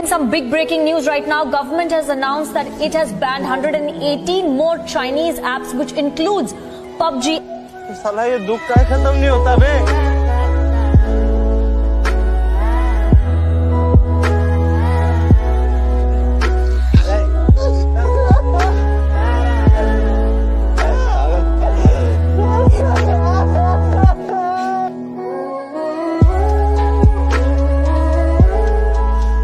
some big breaking news right now. Government has announced that it has banned 118 more Chinese apps, which includes PUBG. साला ये दुख का खत्म नहीं होता बे।